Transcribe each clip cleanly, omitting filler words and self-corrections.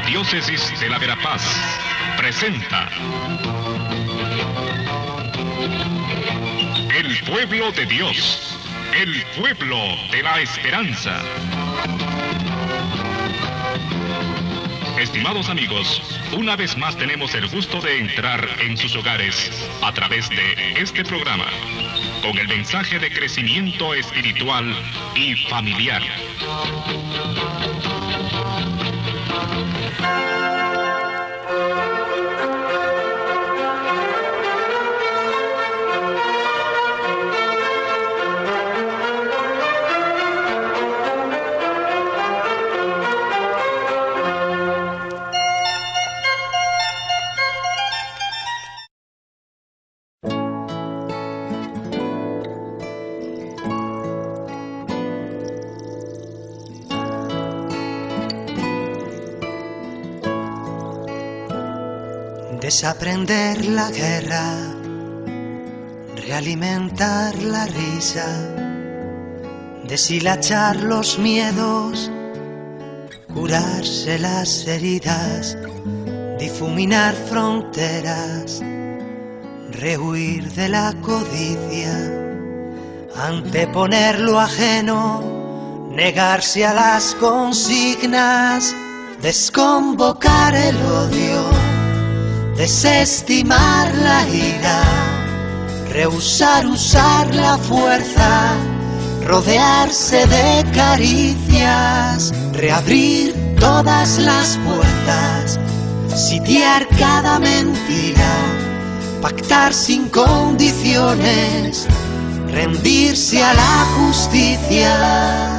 Arquidiócesis de la Verapaz presenta El Pueblo de Dios, el pueblo de la esperanza. Estimados amigos, una vez más tenemos el gusto de entrar en sus hogares a través de este programa, con el mensaje de crecimiento espiritual y familiar. Desaprender la guerra, realimentar la risa, deshilachar los miedos, curarse las heridas, difuminar fronteras, rehuir de la codicia, anteponer lo ajeno, negarse a las consignas, desconvocar el odio, desestimar la ira, rehusar usar la fuerza, rodearse de caricias, reabrir todas las puertas, sitiar cada mentira, pactar sin condiciones, rendirse a la justicia.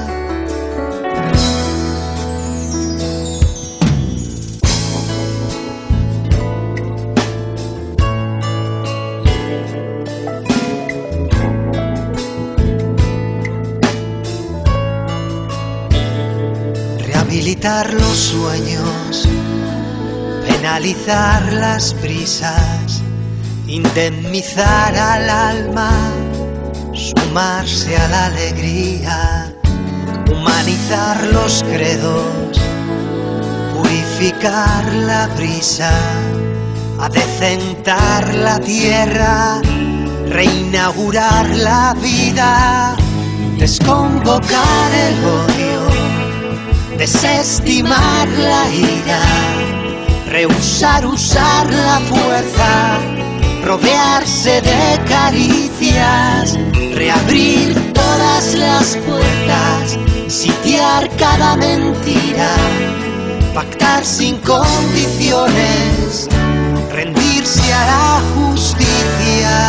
Rehabilitar los sueños, penalizar las prisas, indemnizar al alma, sumarse a la alegría, humanizar los credos, purificar la brisa, adecentar la tierra, reinaugurar la vida, desconvocar el odio, desestimar la ira, rehusar usar la fuerza, rodearse de caricias, reabrir todas las puertas, sitiar cada mentira, pactar sin condiciones, rendirse a la justicia,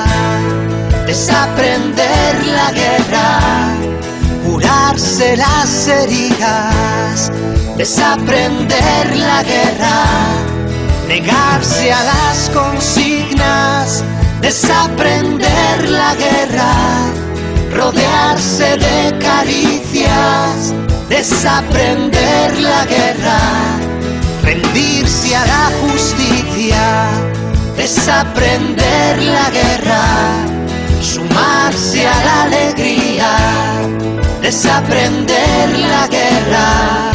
desaprender la guerra, curarse las heridas, desaprender la guerra, negarse a las consignas, desaprender la guerra, rodearse de caricias, desaprender la guerra, rendirse a la justicia, desaprender la guerra, sumarse a la alegría, desaprender la guerra,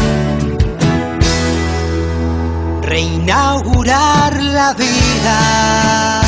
reinaugurar la vida.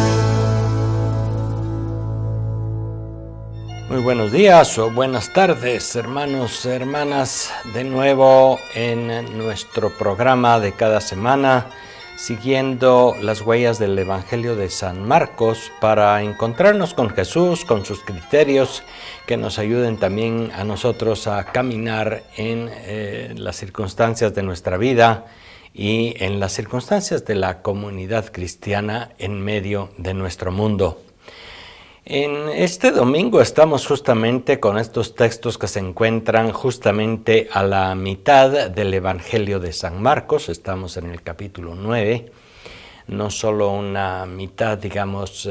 Muy buenos días o buenas tardes, hermanos, hermanas, de nuevo en nuestro programa de cada semana, siguiendo las huellas del Evangelio de San Marcos para encontrarnos con Jesús, con sus criterios que nos ayuden también a nosotros a caminar en las circunstancias de nuestra vida y en las circunstancias de la comunidad cristiana en medio de nuestro mundo. En este domingo estamos justamente con estos textos que se encuentran justamente a la mitad del Evangelio de San Marcos. Estamos en el capítulo 9, no solo una mitad, digamos,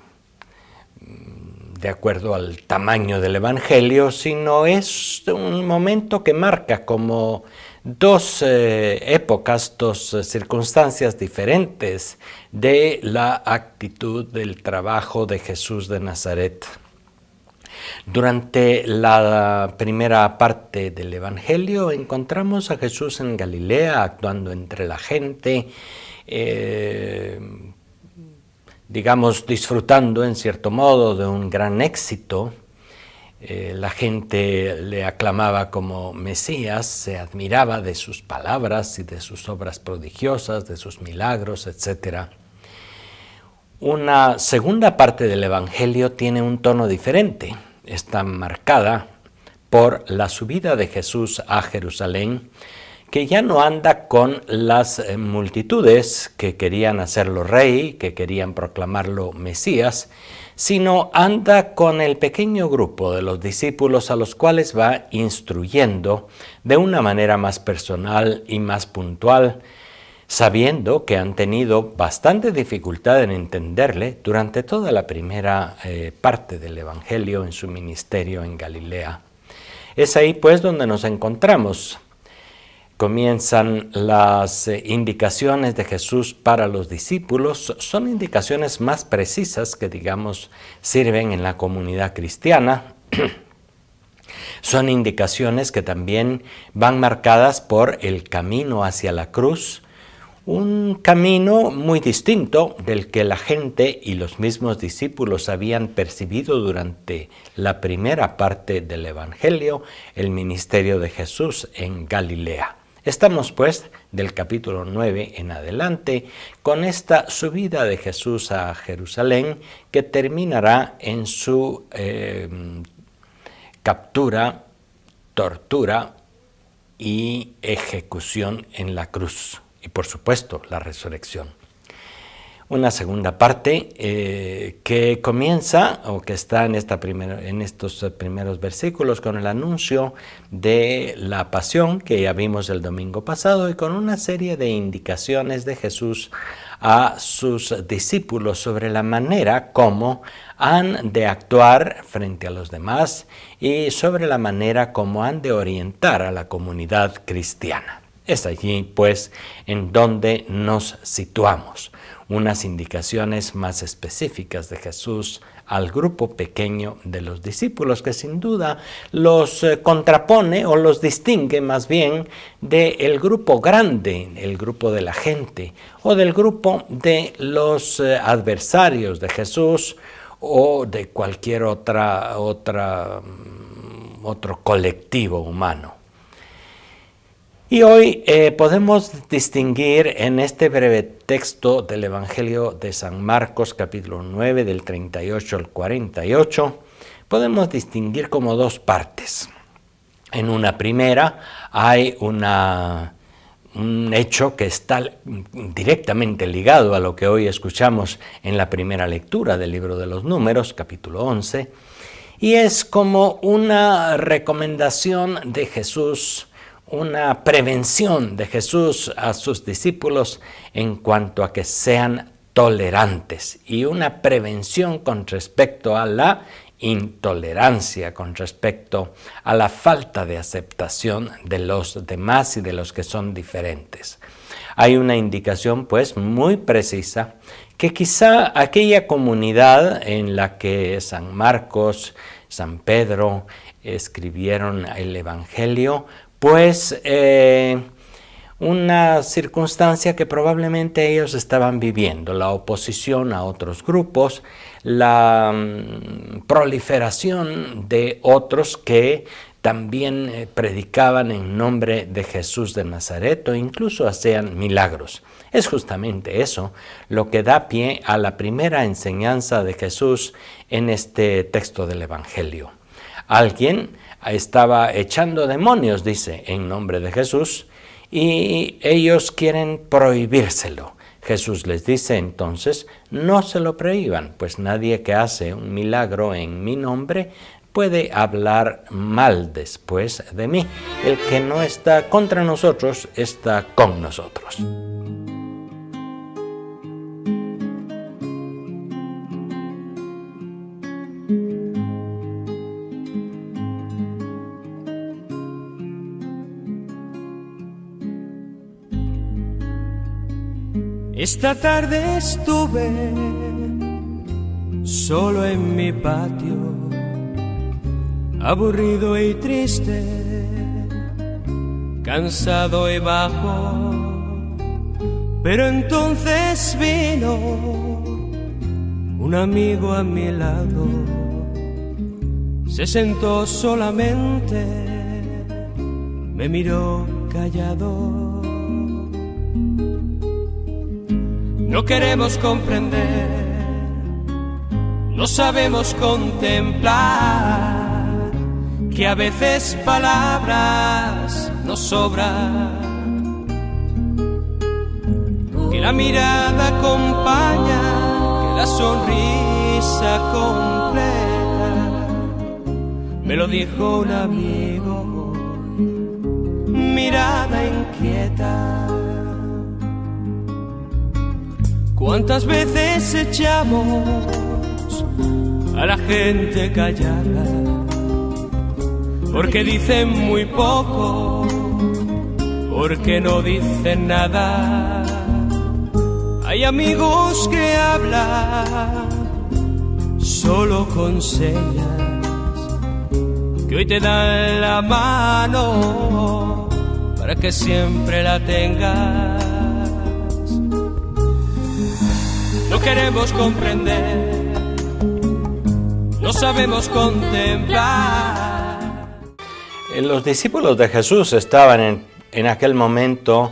de acuerdo al tamaño del Evangelio, sino es un momento que marca como dos épocas, dos circunstancias diferentes de la actitud del trabajo de Jesús de Nazaret. Durante la primera parte del Evangelio encontramos a Jesús en Galilea actuando entre la gente, digamos, disfrutando en cierto modo de un gran éxito. La gente le aclamaba como Mesías, se admiraba de sus palabras y de sus obras prodigiosas, de sus milagros, etc. Una segunda parte del Evangelio tiene un tono diferente. Está marcada por la subida de Jesús a Jerusalén, que ya no anda con las multitudes que querían hacerlo rey, que querían proclamarlo Mesías, sino anda con el pequeño grupo de los discípulos a los cuales va instruyendo de una manera más personal y más puntual, sabiendo que han tenido bastante dificultad en entenderle durante toda la primera parte del Evangelio en su ministerio en Galilea. Es ahí pues donde nos encontramos. Comienzan las indicaciones de Jesús para los discípulos. Son indicaciones más precisas que, digamos, sirven en la comunidad cristiana. Son indicaciones que también van marcadas por el camino hacia la cruz, un camino muy distinto del que la gente y los mismos discípulos habían percibido durante la primera parte del Evangelio, el ministerio de Jesús en Galilea. Estamos pues del capítulo 9 en adelante con esta subida de Jesús a Jerusalén que terminará en su captura, tortura y ejecución en la cruz. Y por supuesto, la resurrección. Una segunda parte que comienza, o que está en estos primeros versículos, con el anuncio de la pasión que ya vimos el domingo pasado y con una serie de indicaciones de Jesús a sus discípulos sobre la manera como han de actuar frente a los demás y sobre la manera como han de orientar a la comunidad cristiana. Es allí, pues, en donde nos situamos. Unas indicaciones más específicas de Jesús al grupo pequeño de los discípulos, que sin duda los contrapone o los distingue más bien del grupo grande, el grupo de la gente, o del grupo de los adversarios de Jesús o de cualquier otro colectivo humano. Y hoy podemos distinguir en este breve texto del Evangelio de San Marcos, capítulo 9, del 38 al 48, podemos distinguir como dos partes. En una primera hay un hecho que está directamente ligado a lo que hoy escuchamos en la primera lectura del libro de los Números, capítulo 11, y es como una recomendación de Jesús, una prevención de Jesús a sus discípulos en cuanto a que sean tolerantes y una prevención con respecto a la intolerancia, con respecto a la falta de aceptación de los demás y de los que son diferentes. Hay una indicación pues muy precisa que quizá aquella comunidad en la que San Marcos, San Pedro escribieron el Evangelio, pues una circunstancia que probablemente ellos estaban viviendo, la oposición a otros grupos, la proliferación de otros que también predicaban en nombre de Jesús de Nazaret o incluso hacían milagros. Es justamente eso lo que da pie a la primera enseñanza de Jesús en este texto del Evangelio. Alguien estaba echando demonios, dice, en nombre de Jesús, y ellos quieren prohibírselo. Jesús les dice entonces, no se lo prohíban, pues nadie que hace un milagro en mi nombre puede hablar mal después de mí. El que no está contra nosotros, está con nosotros. Esta tarde estuve solo en mi patio, aburrido y triste, cansado y bajo. Pero entonces vino un amigo a mi lado, se sentó solamente, me miró callado. No queremos comprender, no sabemos contemplar, que a veces palabras nos sobran, que la mirada acompaña, que la sonrisa completa. Me lo dijo un amigo, mirada inquieta. ¿Cuántas veces echamos a la gente callada? Porque dicen muy poco, porque no dicen nada. Hay amigos que hablan solo con señas, que hoy te dan la mano para que siempre la tengas. No queremos comprender, no sabemos contemplar. Los discípulos de Jesús estaban en aquel momento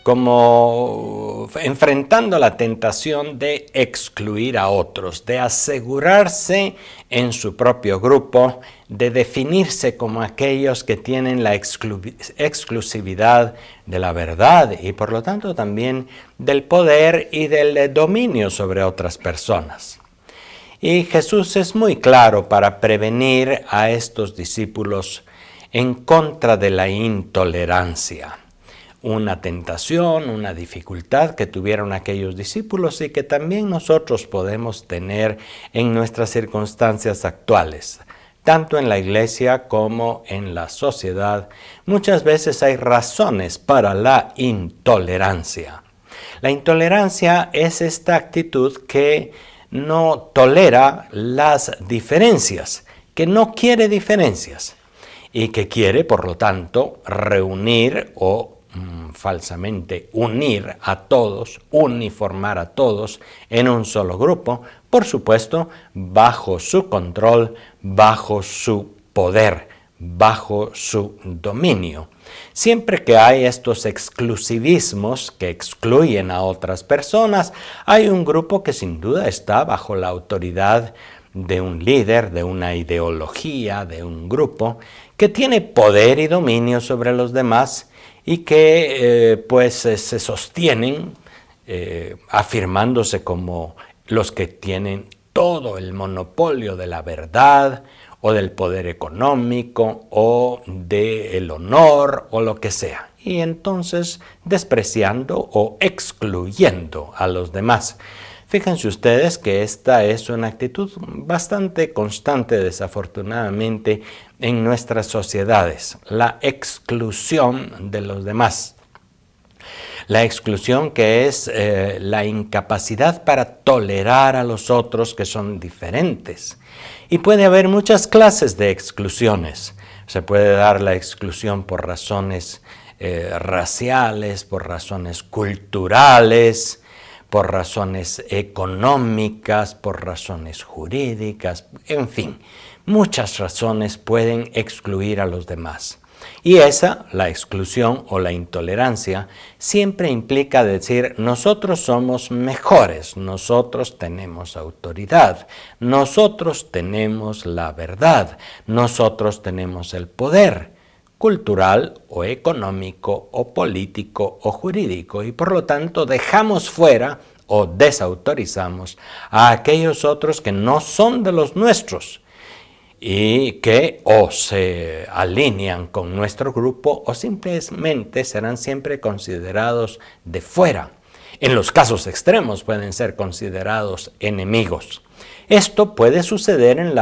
como enfrentando la tentación de excluir a otros, de asegurarse en su propio grupo, de definirse como aquellos que tienen la exclusividad de la verdad y por lo tanto también del poder y del dominio sobre otras personas. Y Jesús es muy claro para prevenir a estos discípulos en contra de la intolerancia. Una tentación, una dificultad que tuvieron aquellos discípulos y que también nosotros podemos tener en nuestras circunstancias actuales. Tanto en la iglesia como en la sociedad, muchas veces hay razones para la intolerancia. La intolerancia es esta actitud que no tolera las diferencias, que no quiere diferencias y que quiere, por lo tanto, reunir o falsamente unir a todos, uniformar a todos en un solo grupo, por supuesto, bajo su control, bajo su poder, bajo su dominio. Siempre que hay estos exclusivismos que excluyen a otras personas, hay un grupo que sin duda está bajo la autoridad de un líder, de una ideología, de un grupo que tiene poder y dominio sobre los demás y que se sostienen afirmándose como los que tienen todo el monopolio de la verdad o del poder económico o del honor o lo que sea. Y entonces despreciando o excluyendo a los demás. Fíjense ustedes que esta es una actitud bastante constante, desafortunadamente, en nuestras sociedades. La exclusión de los demás. La exclusión que es la incapacidad para tolerar a los otros que son diferentes. Y puede haber muchas clases de exclusiones. Se puede dar la exclusión por razones raciales, por razones culturales, por razones económicas, por razones jurídicas, en fin, muchas razones pueden excluir a los demás. Y esa, la exclusión o la intolerancia, siempre implica decir nosotros somos mejores, nosotros tenemos autoridad, nosotros tenemos la verdad, nosotros tenemos el poder cultural o económico o político o jurídico y por lo tanto dejamos fuera o desautorizamos a aquellos otros que no son de los nuestros y que o se alinean con nuestro grupo o simplemente serán siempre considerados de fuera. En los casos extremos pueden ser considerados enemigos. Esto puede suceder en la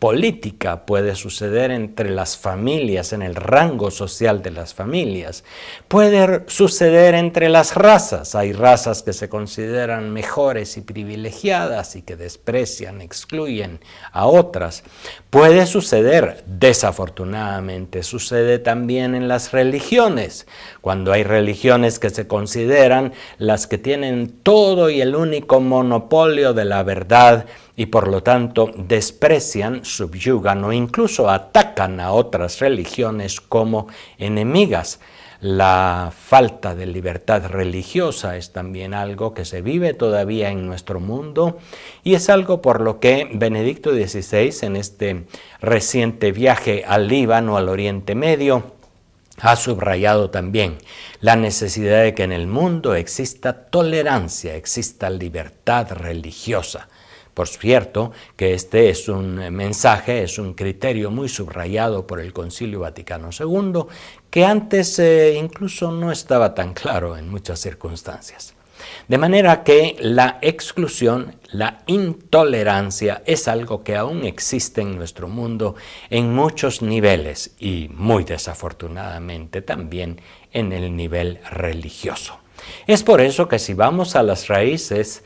política, puede suceder entre las familias, en el rango social de las familias, puede suceder entre las razas. Hay razas que se consideran mejores y privilegiadas y que desprecian, excluyen a otras. Puede suceder, desafortunadamente, sucede también en las religiones, cuando hay religiones que se consideran las que tienen todo y el único monopolio de la verdad, y por lo tanto desprecian, subyugan o incluso atacan a otras religiones como enemigas. La falta de libertad religiosa es también algo que se vive todavía en nuestro mundo y es algo por lo que Benedicto XVI, en este reciente viaje al Líbano, al Oriente Medio, ha subrayado también la necesidad de que en el mundo exista tolerancia, exista libertad religiosa. Por cierto, que este es un mensaje, es un criterio muy subrayado por el Concilio Vaticano II, que antes incluso no estaba tan claro en muchas circunstancias. De manera que la exclusión, la intolerancia es algo que aún existe en nuestro mundo en muchos niveles y muy desafortunadamente también en el nivel religioso. Es por eso que si vamos a las raíces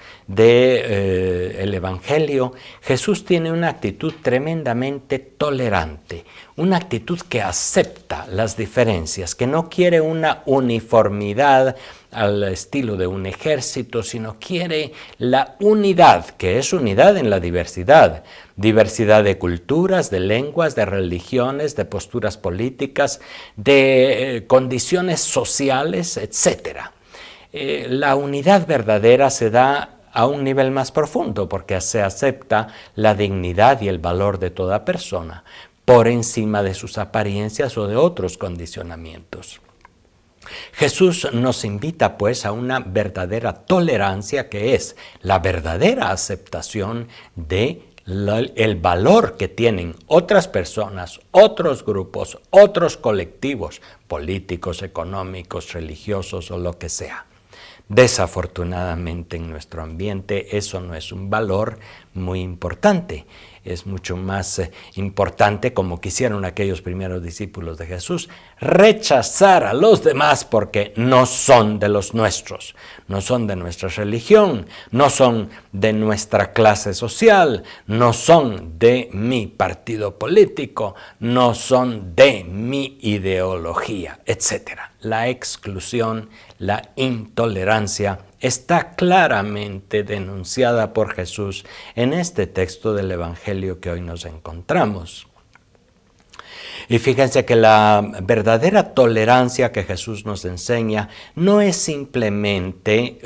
del Evangelio, Jesús tiene una actitud tremendamente tolerante, una actitud que acepta las diferencias, que no quiere una uniformidad al estilo de un ejército, sino quiere la unidad, que es unidad en la diversidad. Diversidad de culturas, de lenguas, de religiones, de posturas políticas, de condiciones sociales, etc. La unidad verdadera se da a un nivel más profundo porque se acepta la dignidad y el valor de toda persona por encima de sus apariencias o de otros condicionamientos. Jesús nos invita pues a una verdadera tolerancia que es la verdadera aceptación de el valor que tienen otras personas, otros grupos, otros colectivos, políticos, económicos, religiosos o lo que sea. Desafortunadamente en nuestro ambiente eso no es un valor muy importante. Es mucho más importante, como quisieron aquellos primeros discípulos de Jesús, rechazar a los demás porque no son de los nuestros, no son de nuestra religión, no son de nuestra clase social, no son de mi partido político, no son de mi ideología, etc. La exclusión, la intolerancia está claramente denunciada por Jesús en este texto del Evangelio que hoy nos encontramos. Y fíjense que la verdadera tolerancia que Jesús nos enseña no es simplemente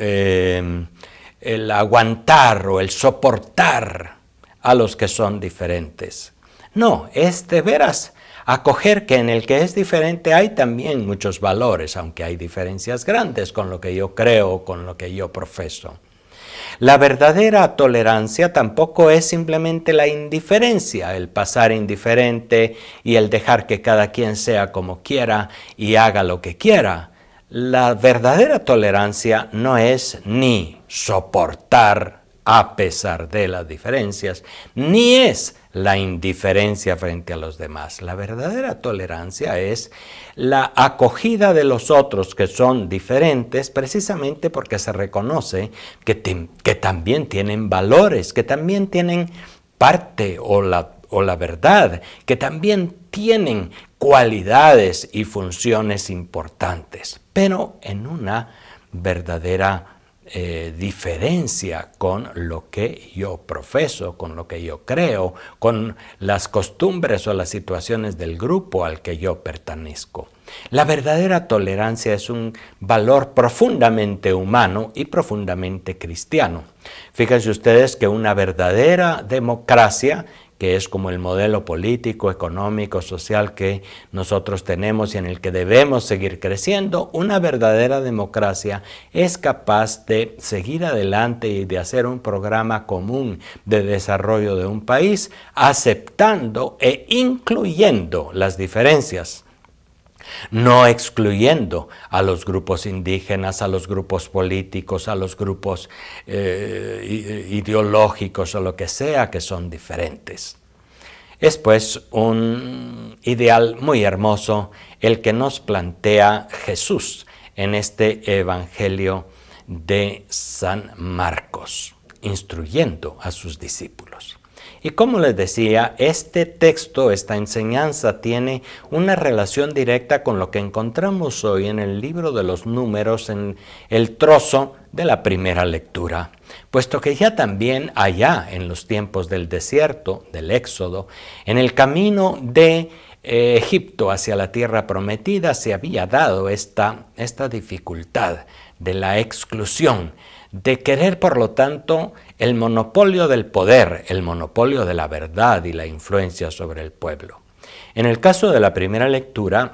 el aguantar o el soportar a los que son diferentes. No, es de veras acoger que en el que es diferente hay también muchos valores, aunque hay diferencias grandes con lo que yo creo, con lo que yo profeso. La verdadera tolerancia tampoco es simplemente la indiferencia, el pasar indiferente y el dejar que cada quien sea como quiera y haga lo que quiera. La verdadera tolerancia no es ni soportar a pesar de las diferencias, ni es la indiferencia frente a los demás. La verdadera tolerancia es la acogida de los otros que son diferentes precisamente porque se reconoce que también tienen valores, que también tienen parte o la verdad, que también tienen cualidades y funciones importantes, pero en una verdadera diferencia con lo que yo profeso, con lo que yo creo, con las costumbres o las situaciones del grupo al que yo pertenezco. La verdadera tolerancia es un valor profundamente humano y profundamente cristiano. Fíjense ustedes que una verdadera democracia, que es como el modelo político, económico, social que nosotros tenemos y en el que debemos seguir creciendo, una verdadera democracia es capaz de seguir adelante y de hacer un programa común de desarrollo de un país, aceptando e incluyendo las diferencias. No excluyendo a los grupos indígenas, a los grupos políticos, a los grupos ideológicos o lo que sea que son diferentes. Es pues un ideal muy hermoso el que nos plantea Jesús en este Evangelio de San Marcos, instruyendo a sus discípulos. Y como les decía, este texto, esta enseñanza tiene una relación directa con lo que encontramos hoy en el libro de los Números, en el trozo de la primera lectura, puesto que ya también allá en los tiempos del desierto, del Éxodo, en el camino de Egipto hacia la tierra prometida se había dado esta dificultad de la exclusión, de querer, por lo tanto, el monopolio del poder, el monopolio de la verdad y la influencia sobre el pueblo. En el caso de la primera lectura,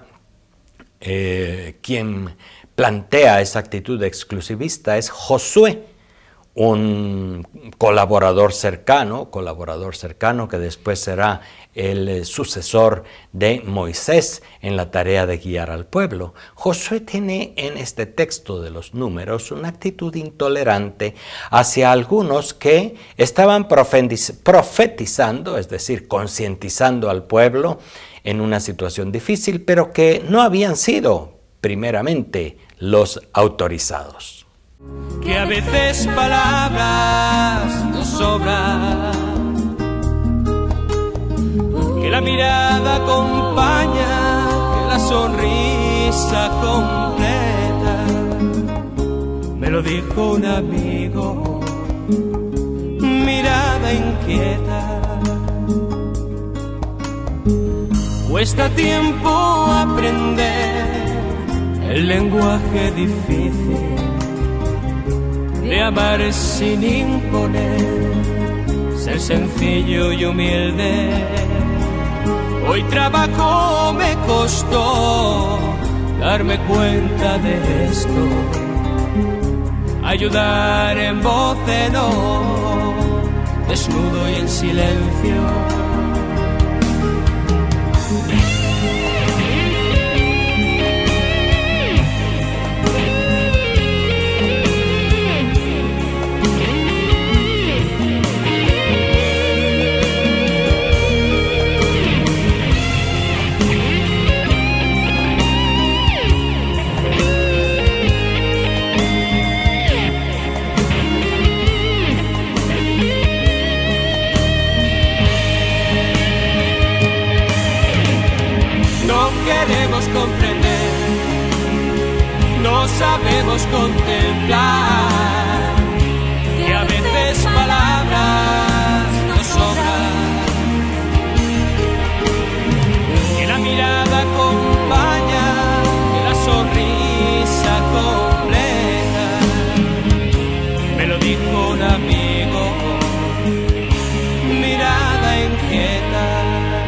quien plantea esa actitud exclusivista es Josué, un colaborador cercano que después será el sucesor de Moisés en la tarea de guiar al pueblo. Josué tiene en este texto de los Números una actitud intolerante hacia algunos que estaban profetizando, es decir, concientizando al pueblo en una situación difícil, pero que no habían sido primeramente los autorizados. Que a veces palabras nos sobran, que la mirada acompaña, que la sonrisa completa. Me lo dijo un amigo, mirada inquieta. Cuesta tiempo aprender el lenguaje difícil de amar sin imponer, ser sencillo y humilde. Hoy trabajo me costó darme cuenta de esto, ayudar en voz en off, desnudo y en silencio. Comprender, no sabemos contemplar, que a veces palabras nos sobran, que la mirada acompaña, que la sonrisa completa. Me lo dijo un amigo, mirada inquieta.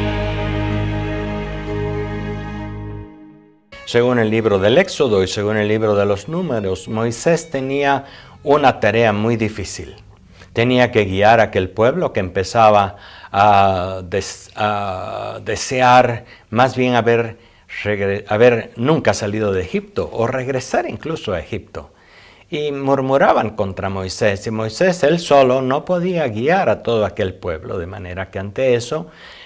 Según el libro del Éxodo y según el libro de los Números, Moisés tenía una tarea muy difícil. Tenía que guiar a aquel pueblo que empezaba a desear más bien haber nunca salido de Egipto o regresar incluso a Egipto. Y murmuraban contra Moisés, y Moisés él solo no podía guiar a todo aquel pueblo, de manera que ante eso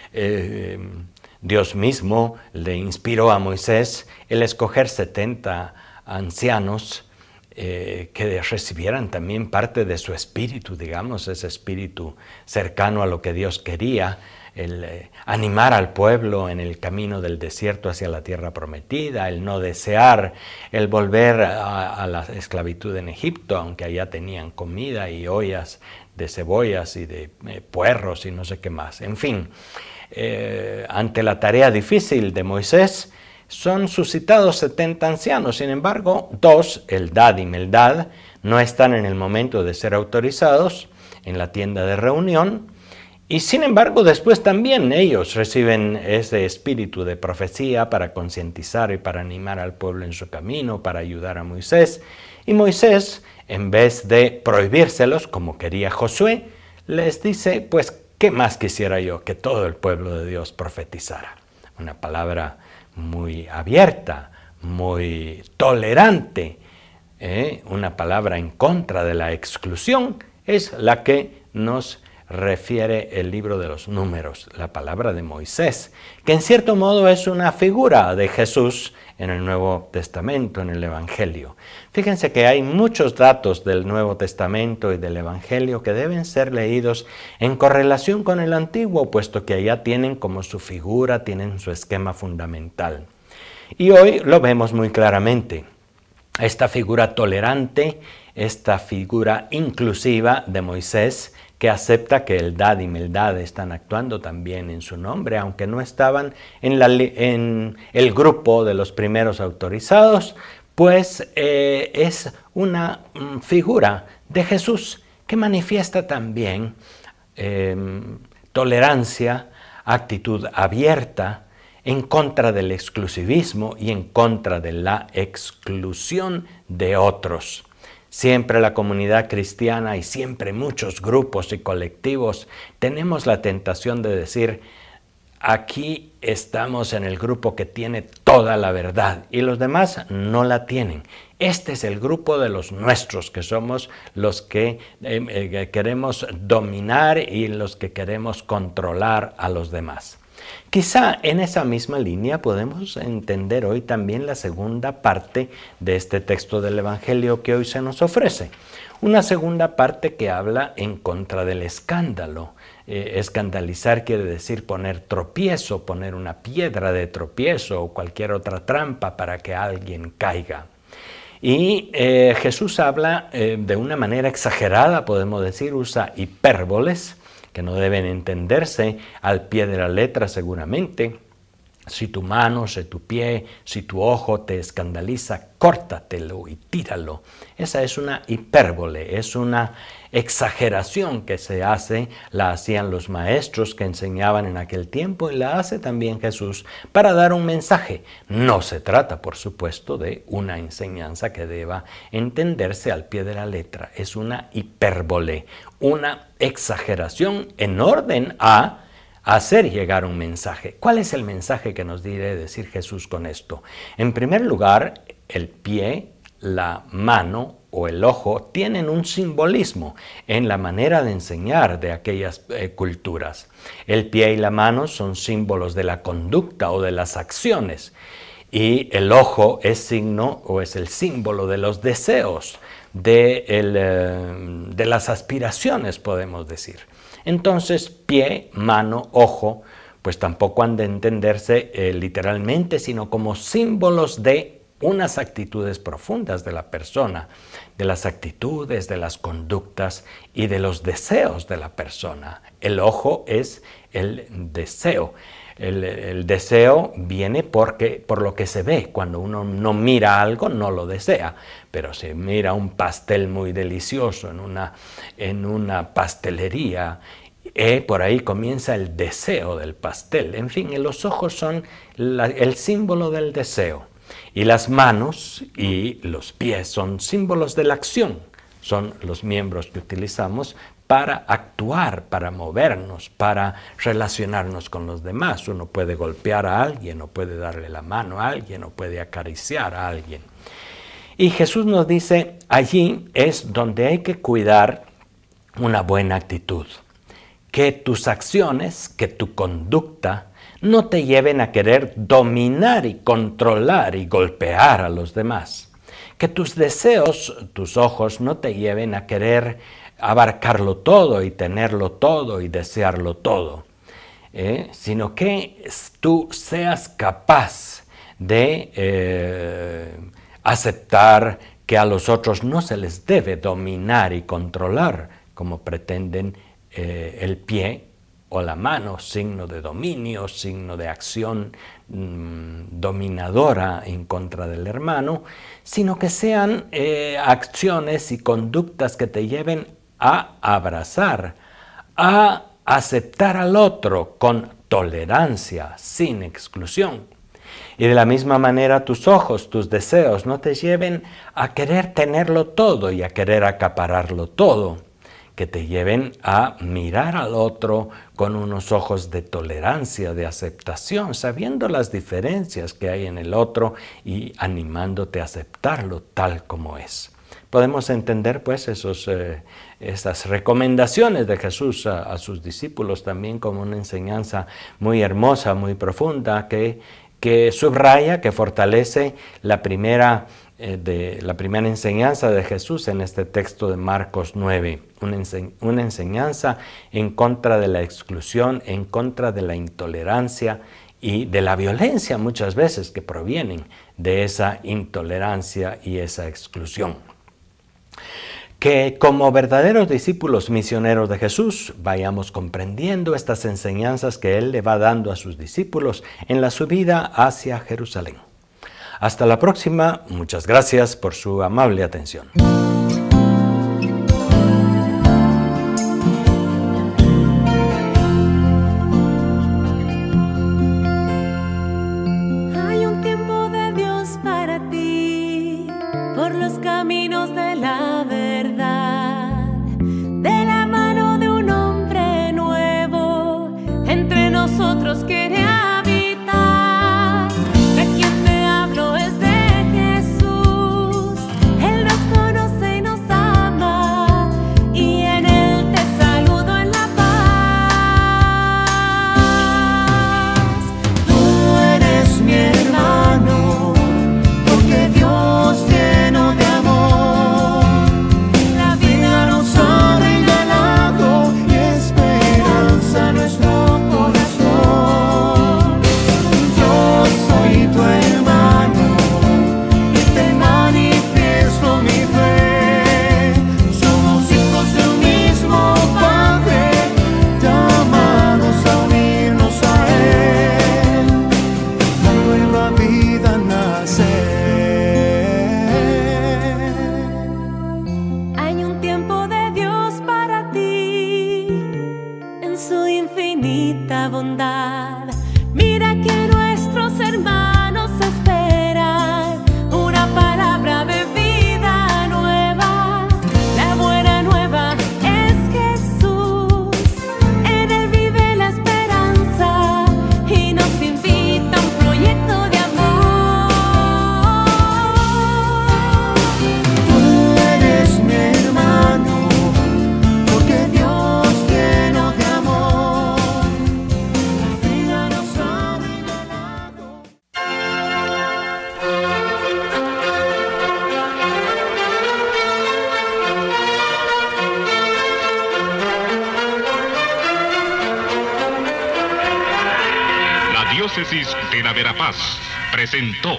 Dios mismo le inspiró a Moisés el escoger 70 ancianos que recibieran también parte de su espíritu, digamos, ese espíritu cercano a lo que Dios quería, el animar al pueblo en el camino del desierto hacia la tierra prometida, el no desear el volver a la esclavitud en Egipto, aunque allá tenían comida y ollas de cebollas y de puerros y no sé qué más. En fin, ante la tarea difícil de Moisés, son suscitados 70 ancianos. Sin embargo, 2, Eldad y Meldad, no están en el momento de ser autorizados en la tienda de reunión. Y sin embargo, después también ellos reciben ese espíritu de profecía para concientizar y para animar al pueblo en su camino, para ayudar a Moisés. Y Moisés, en vez de prohibírselos, como quería Josué, les dice, pues, ¿qué más quisiera yo? Que todo el pueblo de Dios profetizara. Una palabra muy abierta, muy tolerante, una palabra en contra de la exclusión, es la que nos refiere el libro de los Números, la palabra de Moisés, que en cierto modo es una figura de Jesús en el Nuevo Testamento, en el Evangelio. Fíjense que hay muchos datos del Nuevo Testamento y del Evangelio que deben ser leídos en correlación con el Antiguo, puesto que allá tienen como su figura, tienen su esquema fundamental. Y hoy lo vemos muy claramente. Esta figura tolerante, esta figura inclusiva de Moisés, que acepta que Eldad y Meldad están actuando también en su nombre, aunque no estaban en el grupo de los primeros autorizados, pues es una figura de Jesús que manifiesta también tolerancia, actitud abierta, en contra del exclusivismo y en contra de la exclusión de otros. Siempre la comunidad cristiana y siempre muchos grupos y colectivos tenemos la tentación de decir, aquí estamos en el grupo que tiene toda la verdad y los demás no la tienen. Este es el grupo de los nuestros, que somos los que queremos dominar y los que queremos controlar a los demás. Quizá en esa misma línea podemos entender hoy también la segunda parte de este texto del Evangelio que hoy se nos ofrece. Una segunda parte que habla en contra del escándalo. Escandalizar quiere decir poner tropiezo, poner una piedra de tropiezo o cualquier otra trampa para que alguien caiga. Y Jesús habla de una manera exagerada, podemos decir, usa hipérboles, que no deben entenderse al pie de la letra seguramente. Si tu mano, si tu pie, si tu ojo te escandaliza, córtatelo y tíralo. Esa es una hipérbole, es una exageración que se hace, la hacían los maestros que enseñaban en aquel tiempo y la hace también Jesús para dar un mensaje. No se trata, por supuesto, de una enseñanza que deba entenderse al pie de la letra. Es una hipérbole, una exageración en orden a hacer llegar un mensaje. ¿Cuál es el mensaje que nos quiere decir Jesús con esto? En primer lugar, el pie, la mano o el ojo tienen un simbolismo en la manera de enseñar de aquellas culturas. El pie y la mano son símbolos de la conducta o de las acciones y el ojo es signo o es el símbolo de los deseos, de las aspiraciones, podemos decir. Entonces, pie, mano, ojo, pues tampoco han de entenderse literalmente, sino como símbolos de unas actitudes profundas de la persona, de las actitudes, de las conductas y de los deseos de la persona. El ojo es el deseo. El deseo viene por lo que se ve. Cuando uno no mira algo, no lo desea. Pero si mira un pastel muy delicioso en una pastelería, por ahí comienza el deseo del pastel. En fin, los ojos son el símbolo del deseo. Y las manos y los pies son símbolos de la acción. Son los miembros que utilizamos para actuar, para movernos, para relacionarnos con los demás. Uno puede golpear a alguien, o puede darle la mano a alguien, o puede acariciar a alguien. Y Jesús nos dice, allí es donde hay que cuidar una buena actitud. Que tus acciones, que tu conducta, no te lleven a querer dominar y controlar y golpear a los demás. Que tus deseos, tus ojos, no te lleven a querer abarcarlo todo y tenerlo todo y desearlo todo, sino que tú seas capaz de aceptar que a los otros no se les debe dominar y controlar como pretenden el pie o la mano, signo de dominio, signo de acción dominadora en contra del hermano, sino que sean acciones y conductas que te lleven a abrazar, a aceptar al otro con tolerancia, sin exclusión. Y de la misma manera tus ojos, tus deseos no te lleven a querer tenerlo todo y a querer acapararlo todo, que te lleven a mirar al otro con unos ojos de tolerancia, de aceptación, sabiendo las diferencias que hay en el otro y animándote a aceptarlo tal como es. podemos entender pues esas recomendaciones de Jesús a sus discípulos también como una enseñanza muy hermosa, muy profunda, que subraya, que fortalece la primera enseñanza de Jesús en este texto de Marcos 9, una enseñanza en contra de la exclusión, en contra de la intolerancia y de la violencia muchas veces que provienen de esa intolerancia y esa exclusión. Que como verdaderos discípulos misioneros de Jesús vayamos comprendiendo estas enseñanzas que Él le va dando a sus discípulos en la subida hacia Jerusalén. Hasta la próxima, muchas gracias por su amable atención. Hay un tiempo de Dios para ti, por los caminos de la verdad, de la mano de un hombre nuevo, entre nosotros quiere habitar. De quien te hablo es de Jesús, Él nos conoce y nos ama, y en Él te saludo en la paz. Tú eres mi hermano, porque Dios lleno de amor, La vida nos ha regalado y esperanza a nuestro corazón. Yo soy tu hermano y te manifiesto mi fe. Somos hijos de un mismo Padre, llamados a unirnos a Él, la nueva vida nacer. Hay un tiempo de Dios para ti, en su infinita bondad. Mira que nuestros hermanos esperan una palabra de vida nueva. La buena nueva es Jesús, en Él vive la esperanza y nos invita a un proyecto de amor. Tú eres mi hermano, porque Dios lleno de amor, la vida nos ha regalado. La diócesis de la Verapaz presentó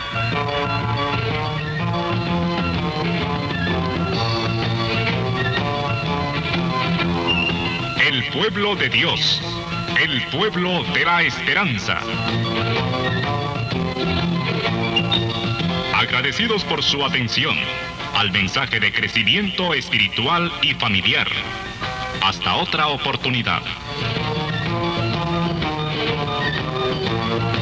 El pueblo de Dios, el pueblo de la esperanza. Agradecidos por su atención al mensaje de crecimiento espiritual y familiar. Hasta otra oportunidad.